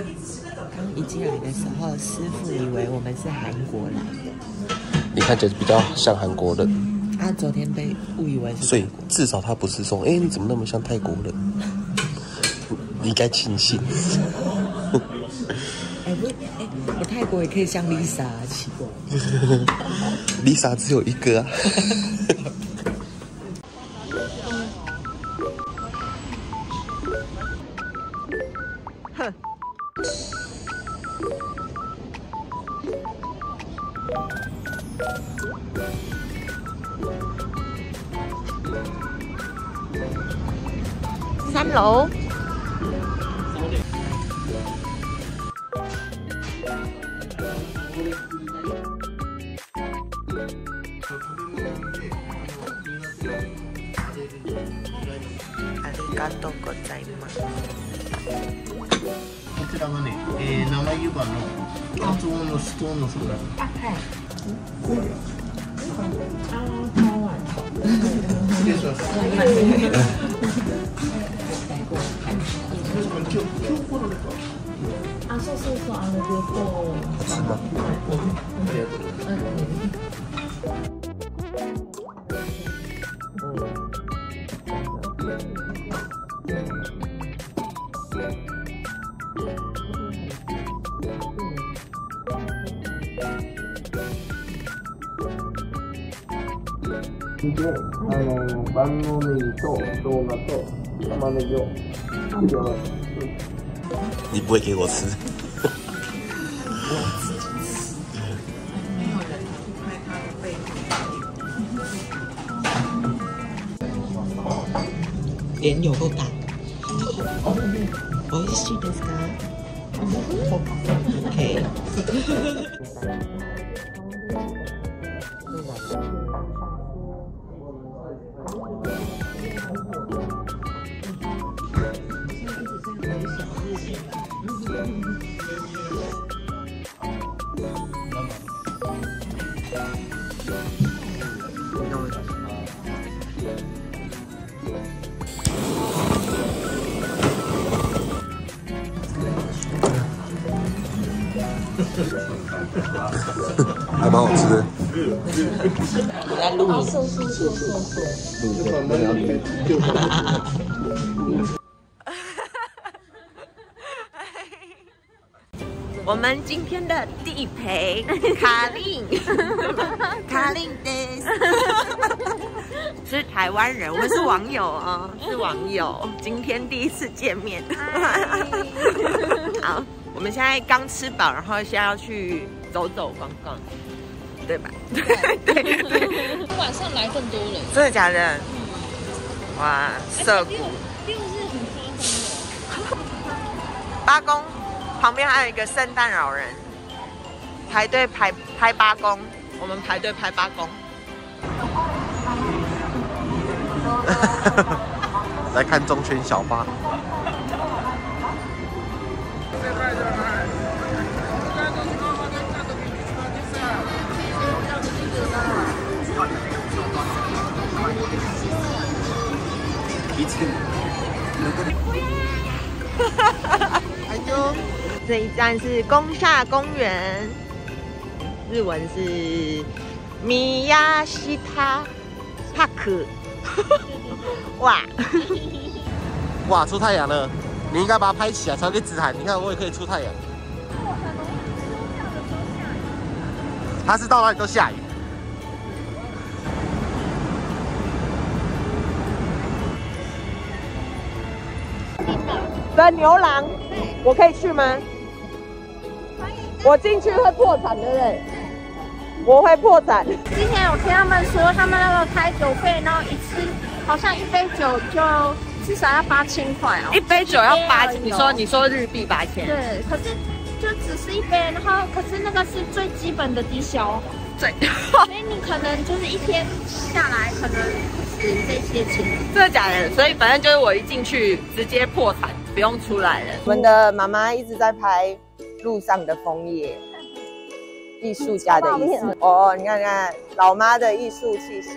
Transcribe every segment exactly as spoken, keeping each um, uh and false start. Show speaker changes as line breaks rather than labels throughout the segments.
刚一进来的时候，师傅以为我们是韩国来的。
你看起来比较像韩国人。
他昨天被误以为是。
所以至少他不是说，哎、欸，你怎么那么像泰国人？你应该庆幸。
哎、欸、不，哎、欸，我泰国也可以像 Lisa， 奇怪。
Lisa 只有一个啊。
哼。三楼。ありがとうございます。
こちらがね、えー、生湯葉のカツオのストーンのそば。あ、はい。失礼します。今日今日来られた。あ、そうそうそう、あの旅行。
是吗？
ありがとうございます。で、あの万能ネギと生姜と玉ねぎを振り合わせて。
你不会给我吃。
脸有够大。美味しいですか？ OK。
还蛮好吃的。
我在录影。我们今天的地陪卡令，卡令です是台湾人，我们是网友啊、哦，是网友，今天第一次见面。好，我们现在刚吃饱，然后现在要去走走逛逛，对吧？对对对。
晚上来更多人。
真的假的？哇，涩谷。
六是很夸张的。
八公旁边还有一个圣诞老人，排队排拍八公，我们排队拍八公。
来看中圈小巴。
这一站是宫下公园，日文是米亚西塔帕克。哇
哇，出太阳了！你应该把它拍起来，才可以止寒。你看，我也可以出太阳。它是到哪里都下雨。
的牛郎，我可以去吗？我进去会破产，对不对？我会破产。
之前有听他们说，他们那个开酒费，然后一次好像一杯酒就至少要八千块哦。
一杯酒要八千，你说你说日币八千？
对，可是就只是一杯，然后可是那个是最基本的低消，
对，
所以你可能就是一天下来可能不止这些钱。
真的假的？所以反正就是我一进去直接破产，不用出来了。我们的妈妈一直在拍路上的枫叶。艺术家的意思哦，你看看老妈的艺术气息，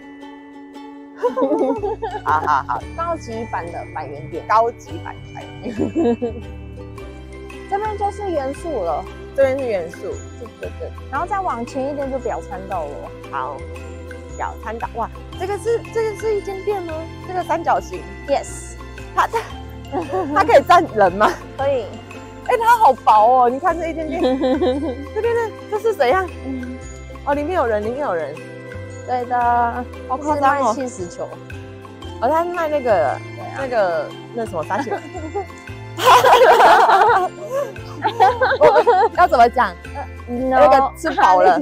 好好好，
高级版的百元店，
高级版百元店。
这边边就是元素了，
这边是元素，
对对对。然后再往前一点就表参道了。
好，表参道，哇，这个是这个是一间店吗？这个三角形
，yes，
它它它可以站人吗？
可以。
哎、欸，它好薄哦，你看这一间店，这边的这是怎样？嗯，哦，里面有人，里面有人。
对的，
好夸张哦，
气死球。
哦，他卖那个、啊、那个那什么三角。要怎么讲？那、no, 个吃饱了。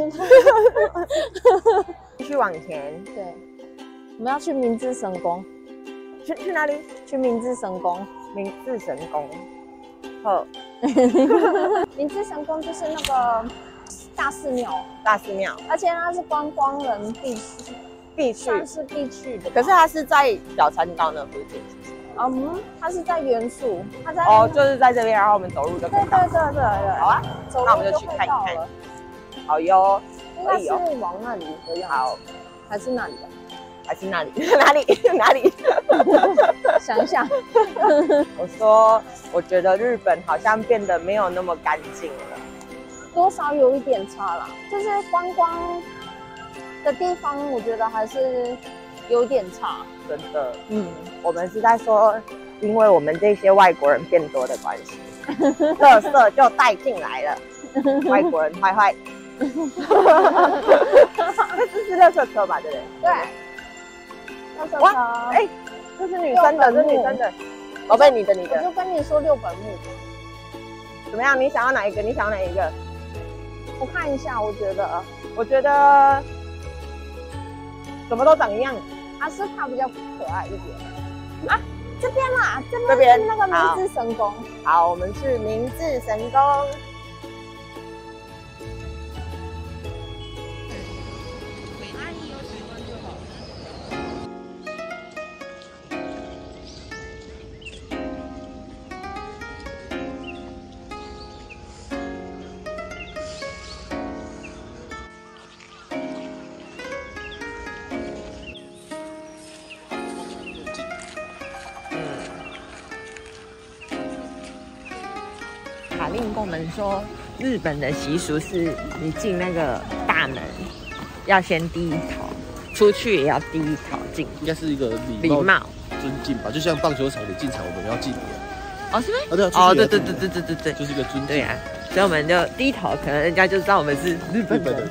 继续往前。
对，我们要去明治神宫。
去去哪里？
去明治神宫。
明治神宫。好。
明治神宫就是那个大寺庙。
大寺庙，
而且它是观光人必去。
必去，
算是必去的。
可是它是在表参道那附近。
嗯，它是在元素，它在
哦，就是在这边，然后我们走路就可以到。
对对对对对。
好啊，
走路
那我们就去看一看。好哟，
应该是往那里的样子。好，还是那里的？
还是那里？哪里？哪里？
想一想。
我说，我觉得日本好像变得没有那么干净了，
多少有一点差啦，就是观光的地方，我觉得还是有点差，
真的。嗯，我们是在说，因为我们这些外国人变多的关系，垃圾就带进来了，外国人坏坏。这是垃圾车吧？对不对？
对。垃圾车。
哎、欸，这是女生的，这是女生的。宝贝，你的，你的。
我就跟你说六本木。
怎么样？你想要哪一个？你想要哪一个？
我看一下，我觉得，
我觉得。什么都长一样，
阿斯卡比较可爱一点啊。这边啦，
这边
是那个明治神宫。
好，我们去明治神宫。阿姨有喜欢就好。卡令跟我们说，日本的习俗是你进那个大门要先低头，出去也要低头进。
应该是一个
礼貌、
尊敬吧，就像棒球场你进场我们要敬礼。
哦，是吗？
哦，对，
哦，对对对对对对对，
就是一个尊敬。
对啊，所以我们就低头，可能人家就知道我们是日本人。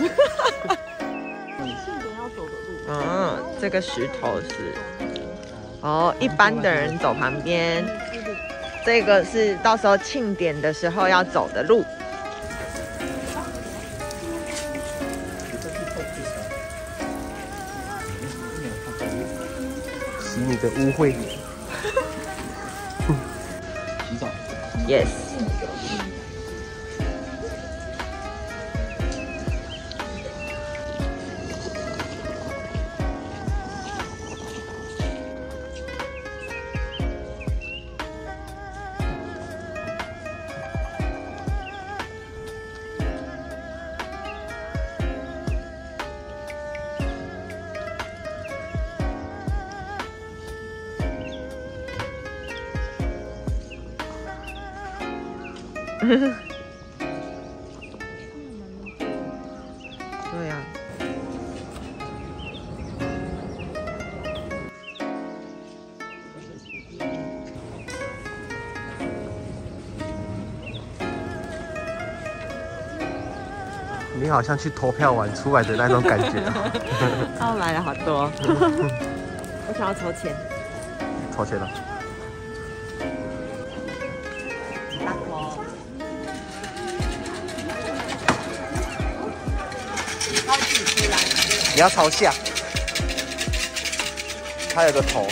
嗯，这个石头是，哦，一般的人走旁边。这个是到时候庆典的时候要走的路。
洗你的污秽。洗澡。
Yes。对呀、啊。
你好像去投票完出来的那种感觉。
哦，来了好多。我想要筹钱。
筹钱了。你要朝下，它有个头。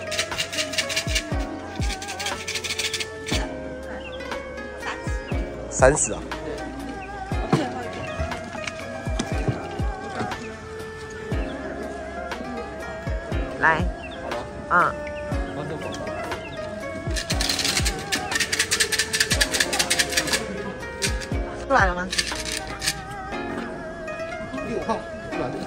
三十啊！
来，嗯。出来了吗？
六号，出来了。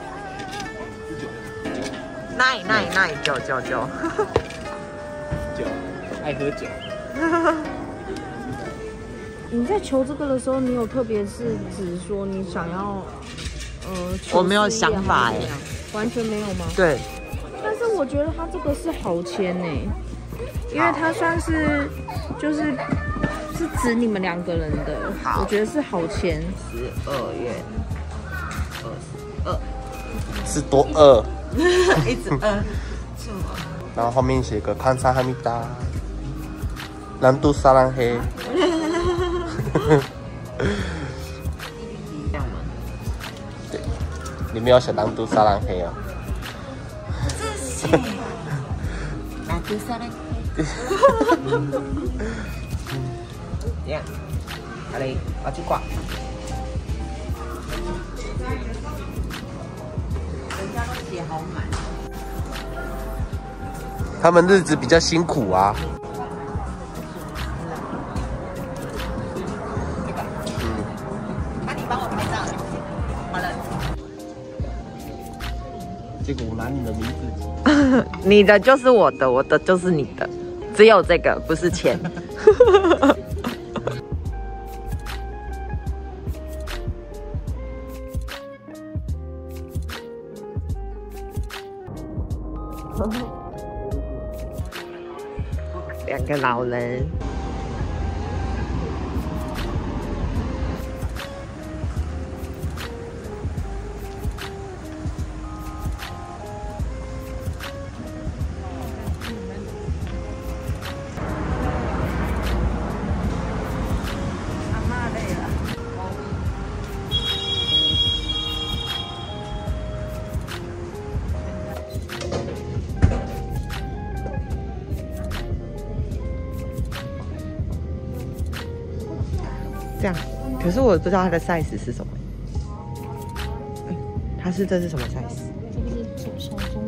奈奈奈九九九，
酒，爱喝酒。
你在求这个的时候，你有特别是指说你想要，呃，
我没有想法哎，
完全没有吗？
对。
但是我觉得它这个是好签哎，因为它算是就是是指你们两个人的，我觉得是好签。
十二月二十二，
是多饿，
一直饿。
然后后面写个康萨哈密达，南都沙兰黑。对，里面有写南都沙兰黑哦。
这是南都沙兰黑。这样，好嘞，我去挂。人家都写好满。
他们日子比较辛苦啊。
那你帮我拍照。好了。
结果我拿你的名字。
你的就是我的，我的就是你的，只有这个不是钱。两个老人。阿嬷累了。这样，可是我不知道它的 size 是什么。哎，它是这是什么 size？
这个是小中。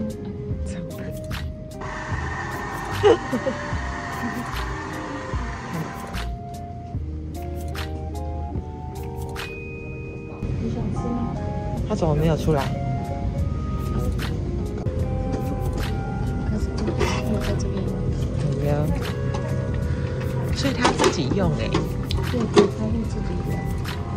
你想吃吗？
它怎么没有出来？
可是我在这边。
没有。所以他自己用哎。
对对，他会自己用。